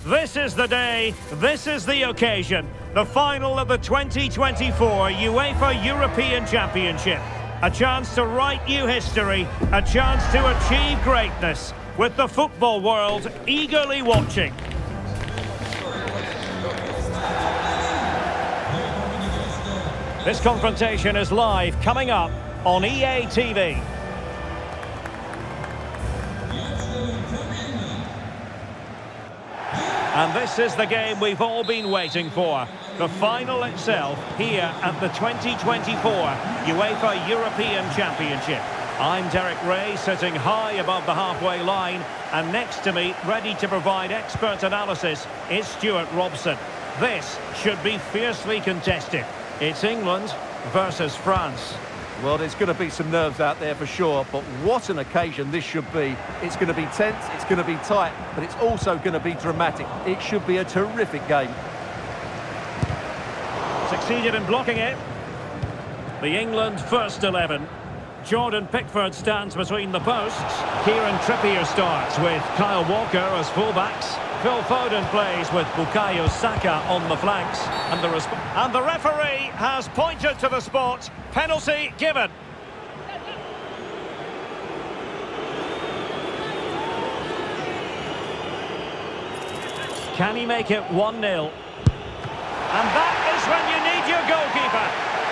This is the day, this is the occasion. The final of the 2024 UEFA European Championship. A chance to write new history, a chance to achieve greatness, with the football world eagerly watching. This confrontation is live, coming up on EA TV. And this is the game we've all been waiting for. The final itself here at the 2024 UEFA European Championship. I'm Derek Ray, sitting high above the halfway line, and next to me, ready to provide expert analysis, is Stuart Robson. This should be fiercely contested. It's England versus France. Well, there's going to be some nerves out there for sure, but what an occasion this should be. It's going to be tense, it's going to be tight, but it's also going to be dramatic. It should be a terrific game. Succeeded in blocking it. The England first 11. Jordan Pickford stands between the posts. Kieran Trippier starts with Kyle Walker as fullbacks. Phil Foden plays with Bukayo Saka on the flanks. And the referee has pointed to the spot. Penalty given. Can he make it 1-0? And that is when you need your goalkeeper.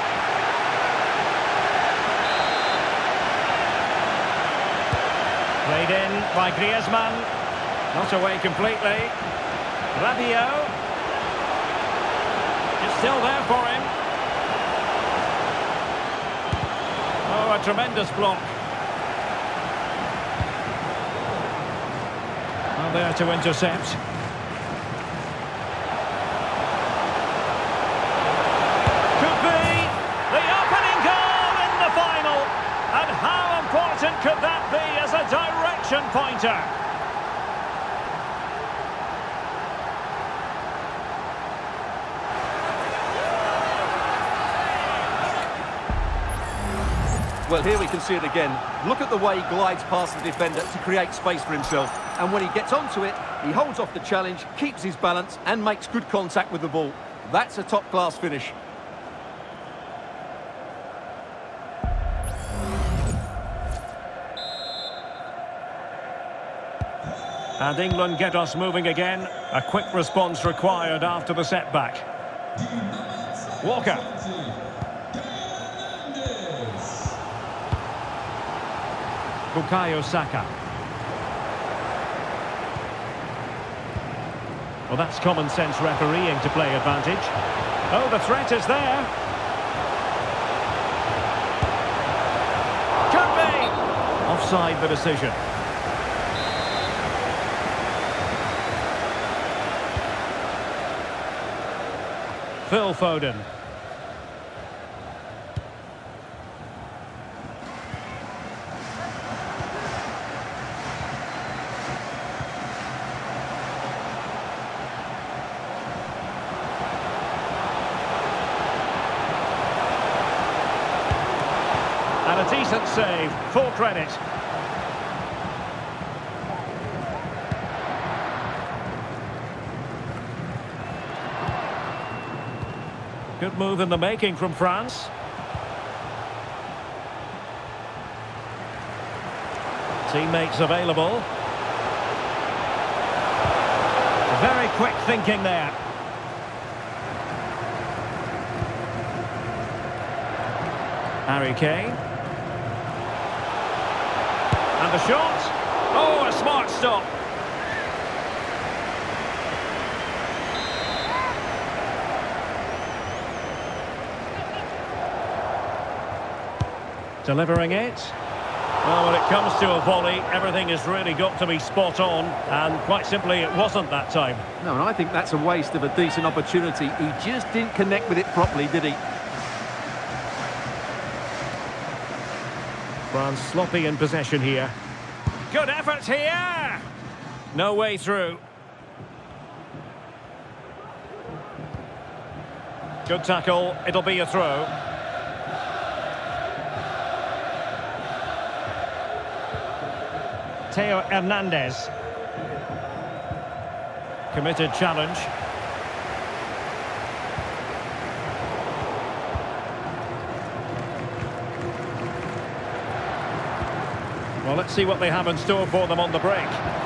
Played in by Griezmann. Not away completely. Rabiot. It's still there for him. Oh, a tremendous block. Well, there to intercept. Could be the opening goal in the final. And how important could that be as a direction pointer? Well, here we can see it again. Look at the way he glides past the defender to create space for himself. And when he gets onto it, he holds off the challenge, keeps his balance and makes good contact with the ball. That's a top-class finish. And England get us moving again. A quick response required after the setback. Walker. Bukayo Saka. Well, that's common sense refereeing to play advantage. Oh, the threat is there. Could be! Offside the decision. Phil Foden. And a decent save, full credit. Good move in the making from France. Teammates available. Very quick thinking there. Harry Kane. And the shot. Oh, a smart stop. Delivering it. Well, when it comes to a volley, everything has really got to be spot on. And quite simply, it wasn't that time. No, and I think that's a waste of a decent opportunity. He just didn't connect with it properly, did he? France sloppy in possession here. Good effort here! No way through. Good tackle, it'll be a throw. Theo Hernandez. Committed challenge. Well, let's see what they have in store for them on the break.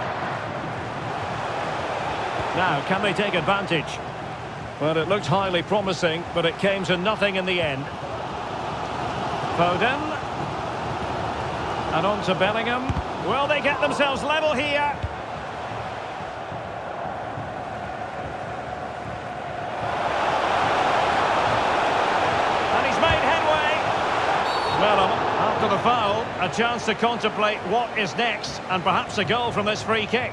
Now, can they take advantage? Well, it looked highly promising, but it came to nothing in the end. Foden. And on to Bellingham. Will they get themselves level here? And he's made headway. Well, after the foul, a chance to contemplate what is next, and perhaps a goal from this free kick.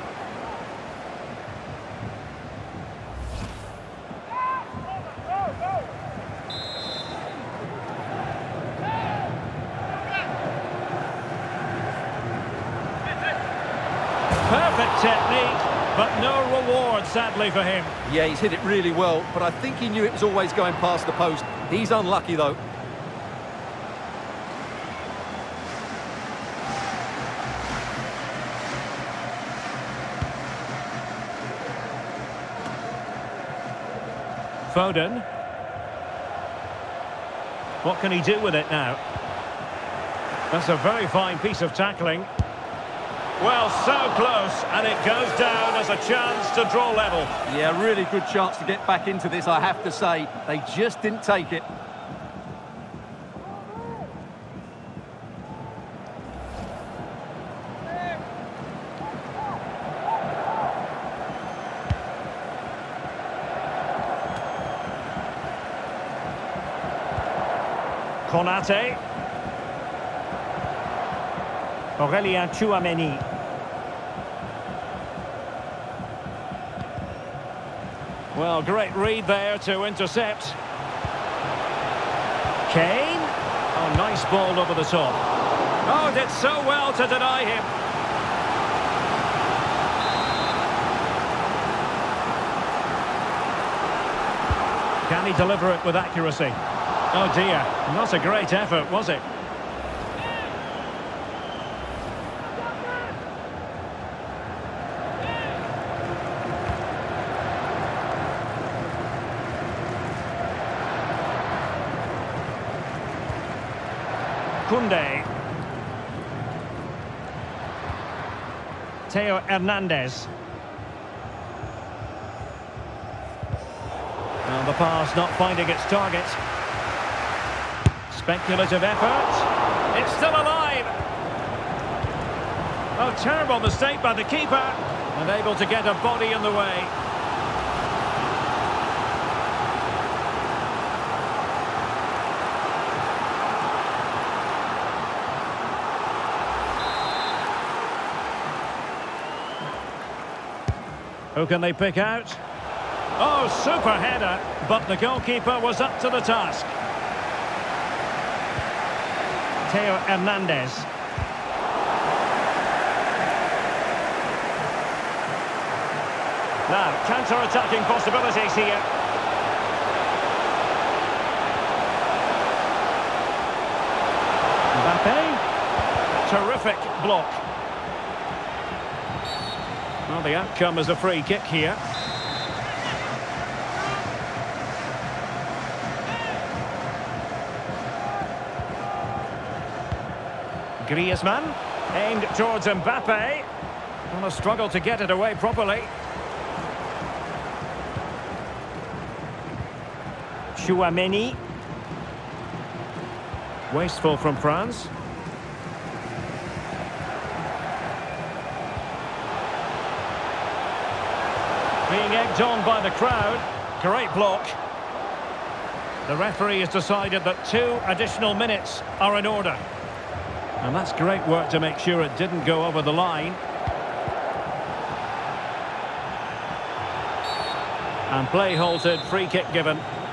Perfect technique, but no reward, sadly, for him. Yeah, he's hit it really well, but I think he knew it was always going past the post. He's unlucky, though. Foden. What can he do with it now? That's a very fine piece of tackling. Well, so close, and it goes down as a chance to draw level. Yeah, really good chance to get back into this, I have to say. They just didn't take it. Konate. Aurélien Tchouameni. Well, great read there to intercept. Kane. Oh, nice ball over the top. Oh, did so well to deny him. Can he deliver it with accuracy? Oh dear, not a great effort, was it? Koundé. Theo Hernandez. Well, the pass not finding its target. Speculative effort. It's still alive. Oh, terrible mistake by the keeper. Unable to get a body in the way. Who can they pick out? Oh, super header, but the goalkeeper was up to the task. Theo Hernandez. Now, counter-attacking possibilities here. Mbappe. Terrific block. Well, the outcome is a free kick here. Griezmann, aimed towards Mbappe. On a struggle to get it away properly. Tchouameni. Wasteful from France. Being egged on by the crowd. Great block. The referee has decided that 2 additional minutes are in order. And that's great work to make sure it didn't go over the line. And play halted, free kick given.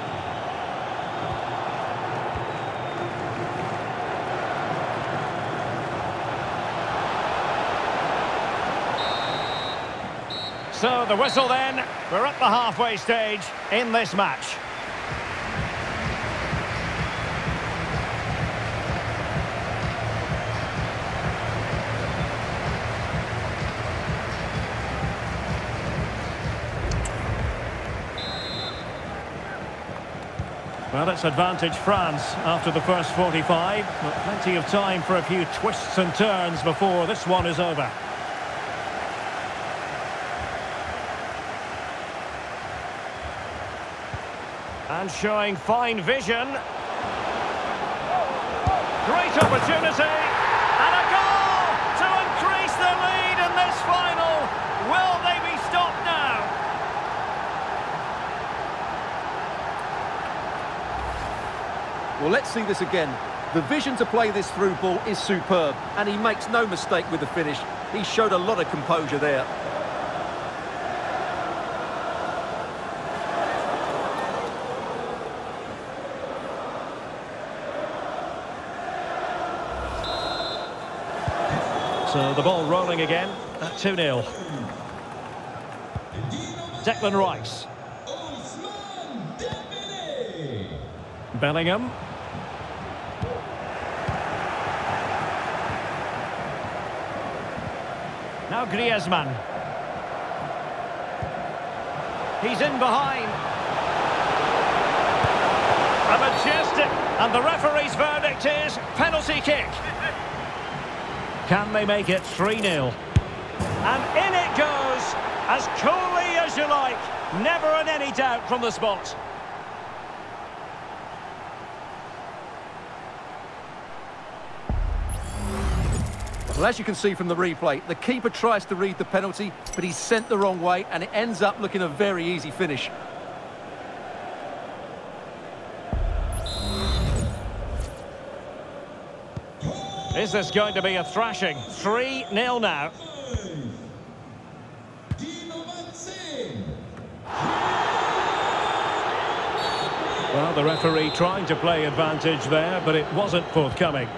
So the whistle then, we're at the halfway stage in this match. Well, it's advantage France after the first 45, but plenty of time for a few twists and turns before this one is over. And showing fine vision. Great opportunity. And a goal to increase the lead in this final. Will they be stopped now? Well, let's see this again. The vision to play this through ball is superb, and he makes no mistake with the finish. He showed a lot of composure there. So the ball rolling again at 2-0. Declan Rice. Bellingham. Now Griezmann. He's in behind. A majestic. And the referee's verdict is penalty kick. Can they make it 3-0? And in it goes, as coolly as you like. Never in any doubt from the spot. Well, as you can see from the replay, the keeper tries to read the penalty, but he's sent the wrong way, and it ends up looking a very easy finish. Is this going to be a thrashing? 3-0 now. Well, the referee trying to play advantage there, but it wasn't forthcoming.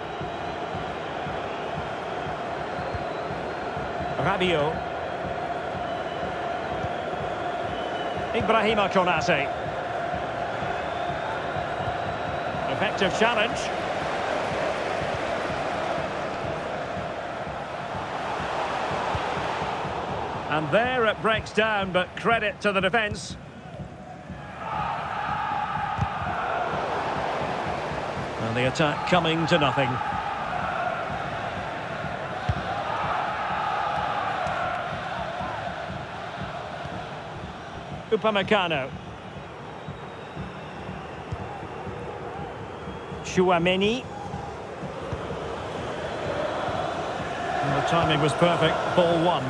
Rabiot. Ibrahima Konate. Effective challenge. And there it breaks down, but credit to the defence. And the attack coming to nothing. Upamecano. Tchouaméni. And the timing was perfect. Ball one.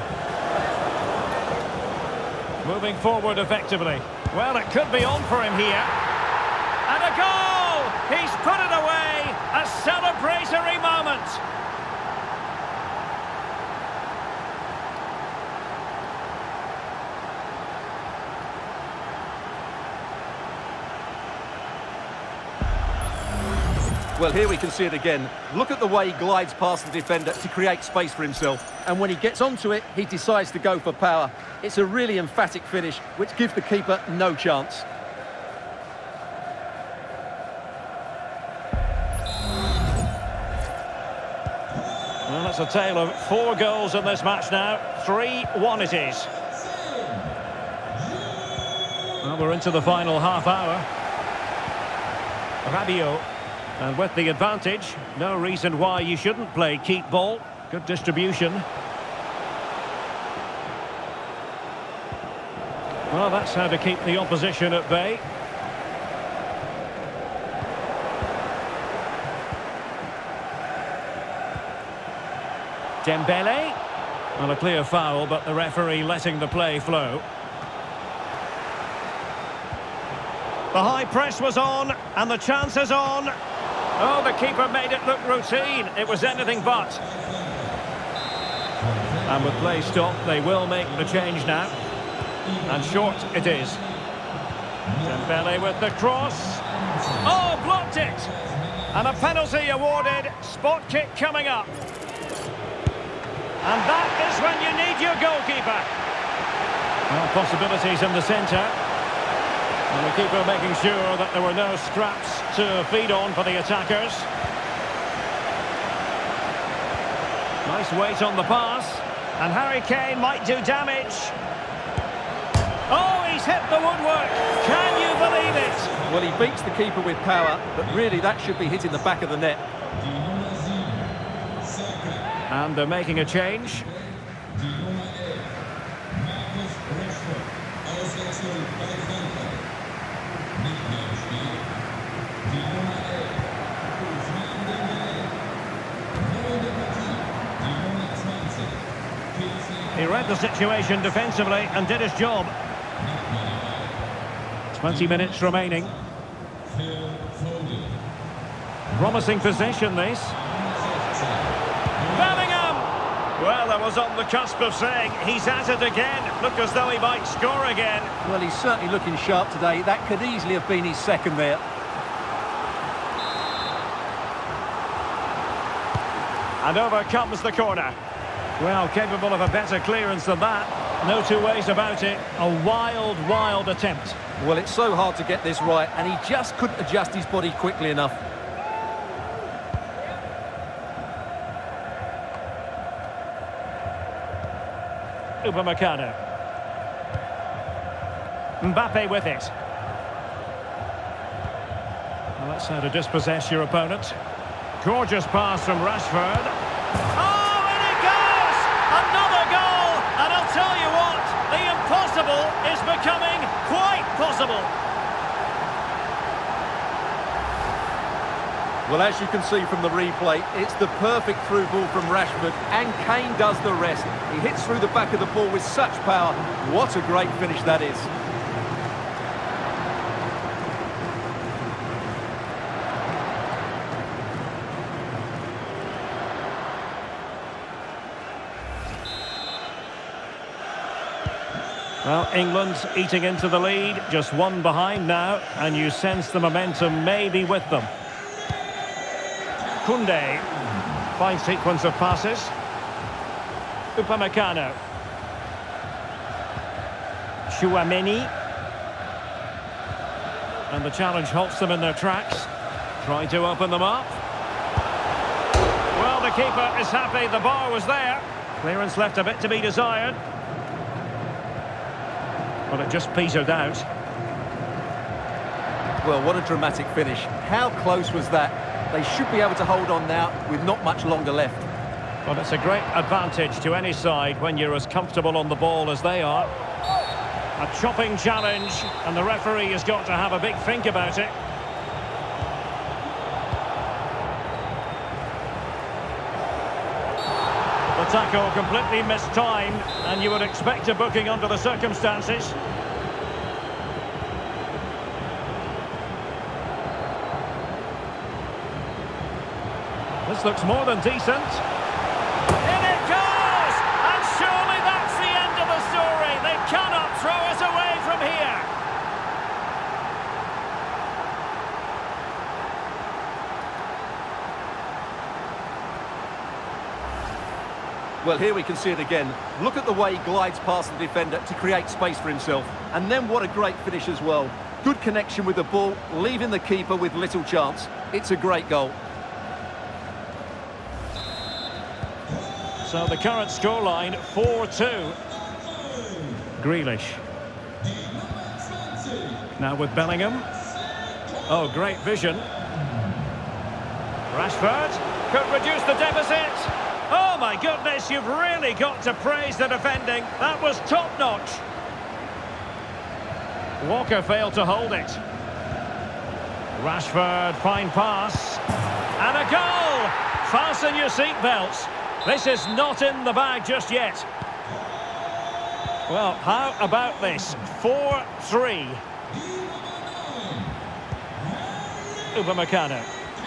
Moving forward effectively. Well, it could be on for him here. And a goal! He's put it away! A celebratory moment! Well, here we can see it again. Look at the way he glides past the defender to create space for himself. And when he gets onto it, he decides to go for power. It's a really emphatic finish, which gives the keeper no chance. Well, that's a tale of 4 goals in this match now. 3-1 it is. Well, we're into the final half hour. Rabiot. And with the advantage, no reason why you shouldn't play keep ball. Good distribution. Well, that's how to keep the opposition at bay. Dembele. Well, a clear foul, but the referee letting the play flow. The high press was on, and the chance is on. Oh, the keeper made it look routine. It was anything but. And with play stopped, they will make the change now. And short it is. Dembele with the cross. Oh, blocked it! And a penalty awarded. Spot kick coming up. And that is when you need your goalkeeper. Well, possibilities in the centre. And the keeper making sure that there were no scraps to feed on for the attackers. Nice weight on the pass. And Harry Kane might do damage. Oh, he's hit the woodwork. Can you believe it? Well, he beats the keeper with power, but really that should be hitting the back of the net. And they're making a change. He read the situation defensively and did his job. 20 minutes remaining. Promising possession, this. Bellingham! Well, that was on the cusp of saying he's at it again. Looked as though he might score again. Well, he's certainly looking sharp today. That could easily have been his second there. And over comes the corner. Well, capable of a better clearance than that. No two ways about it. A wild, wild attempt. Well, it's so hard to get this right, and he just couldn't adjust his body quickly enough. Upamecano. Mbappe with it. Well, that's how to dispossess your opponent. Gorgeous pass from Rashford. Oh, and it goes! Another goal! And I'll tell you what, the impossible is becoming quite possible. Well, as you can see from the replay, it's the perfect through ball from Rashford, and Kane does the rest. He hits through the back of the ball with such power. What a great finish that is. Well, England's eating into the lead, just one behind now, and you sense the momentum may be with them. Koundé, fine sequence of passes. Upamecano. Tchouaméni. And the challenge halts them in their tracks. Trying to open them up. Well, the keeper is happy, the bar was there. Clearance left a bit to be desired. Well, it just petered out. Well, what a dramatic finish. How close was that? They should be able to hold on now with not much longer left. Well, it's a great advantage to any side when you're as comfortable on the ball as they are. A chopping challenge, and the referee has got to have a big think about it. The tackle completely mistimed, and you would expect a booking under the circumstances. This looks more than decent. In it goes! And surely that's the end of the story. They cannot throw us away from here. Well, here we can see it again. Look at the way he glides past the defender to create space for himself. And then what a great finish as well. Good connection with the ball, leaving the keeper with little chance. It's a great goal. So the current scoreline, 4-2. Grealish. Now with Bellingham. Oh, great vision. Rashford could reduce the deficit. Oh my goodness, you've really got to praise the defending. That was top-notch. Walker failed to hold it. Rashford, fine pass. And a goal! Fasten your seatbelts. This is not in the bag just yet. Well, how about this? 4-3. Upamecano.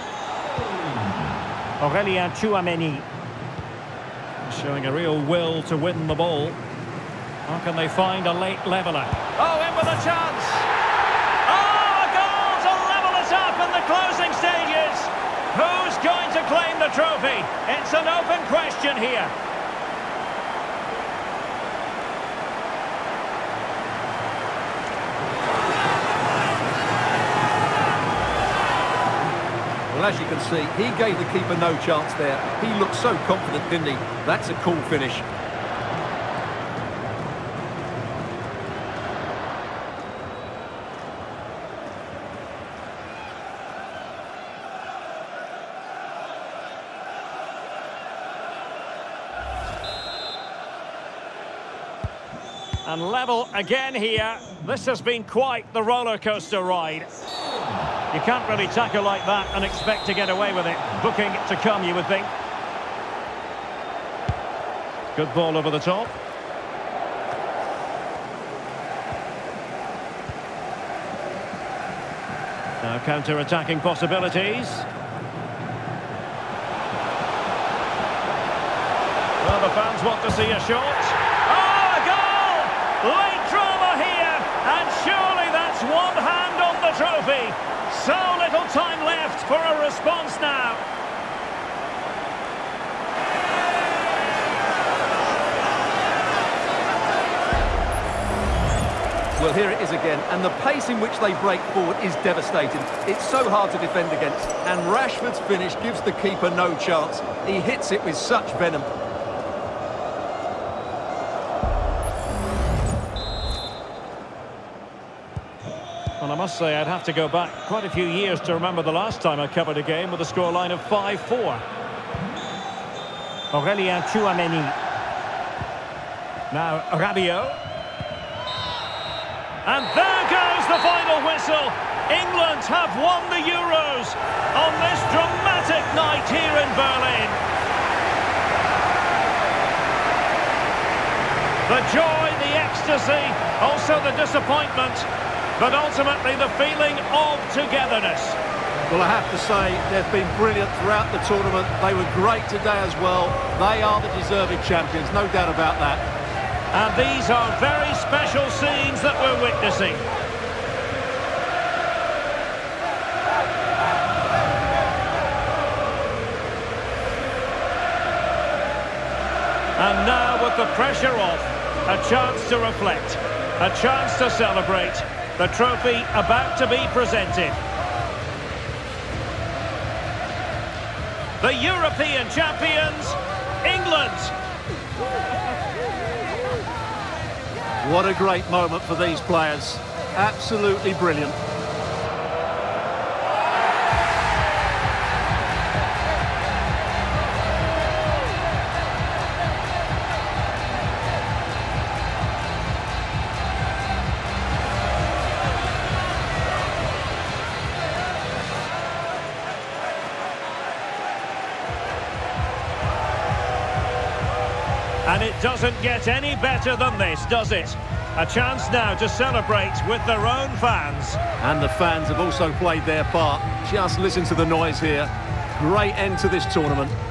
Aurélien Tchouaméni. Showing a real will to win the ball. How can they find a late leveller? Oh, in with a chance! Oh, a goal to level it up in the closing stages! Who's going to claim the trophy? It's an open question here. Well, as you can see, he gave the keeper no chance there. He looked so confident, didn't he? That's a cool finish. And level again here. This has been quite the roller coaster ride. You can't really tackle like that and expect to get away with it. Booking to come, you would think. Good ball over the top. Now counter-attacking possibilities. Well, the fans want to see a shot. Oh, a goal! Late drama here, and surely that's one hand on the trophy. So little time left for a response now. Well, here it is again, and the pace in which they break forward is devastating. It's so hard to defend against, and Rashford's finish gives the keeper no chance. He hits it with such venom. Well, I must say I'd have to go back quite a few years to remember the last time I covered a game with a scoreline of 5-4. Aurélien Tchouaméni. Now Rabiot. And there goes the final whistle. England have won the Euros on this dramatic night here in Berlin. The joy, the ecstasy, also the disappointment, but ultimately the feeling of togetherness. Well, I have to say, they've been brilliant throughout the tournament. They were great today as well. They are the deserving champions, no doubt about that. And these are very special scenes that we're witnessing. And now, with the pressure off, a chance to reflect, a chance to celebrate. The trophy about to be presented. The European champions, England. What a great moment for these players. Absolutely brilliant. And it doesn't get any better than this, does it? A chance now to celebrate with their own fans. And the fans have also played their part. Just listen to the noise here. Great end to this tournament.